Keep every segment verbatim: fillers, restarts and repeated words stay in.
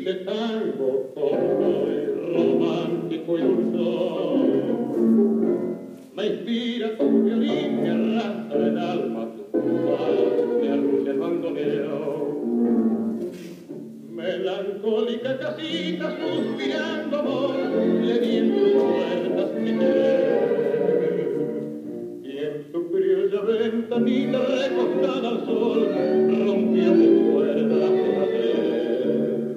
hiciste tango, soy romántico y dulzón. Me inspira tu violín, me arrastra el alma, tu paz, me arrulla el bandoneo. Melancólica casita, suspirando amor, le di en tus puertas mi querer. Y en tu criolla ventanita recostada al sol, rompió mi cuerda de ayer.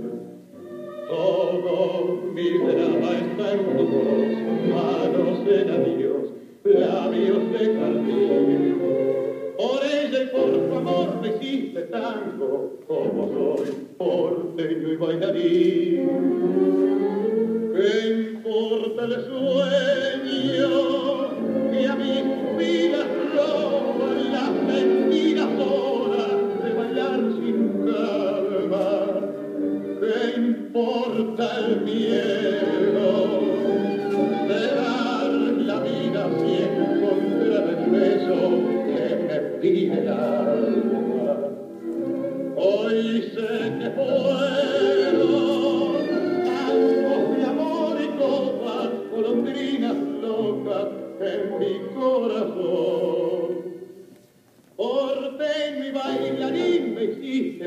Todo mi drama está en tu voz, manos en adiós, labios de jardín. Por ella y por tu amor me hiciste tango, como soy porteño y bailarín. ¿Qué importa el sueño que a mis pupilas roban las mentiras horas de bailar sin calma? ¿Qué importa el miedo de dar la vida si encontrar el beso que me pide el alma? Hoy sé que puedo tangos de amor y copas, golondrinas locas en mi corazón. Porteño y bailarín me hiciste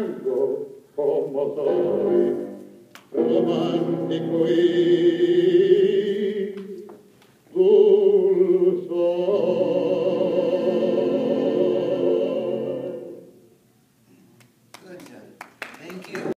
tango, como soy romántico y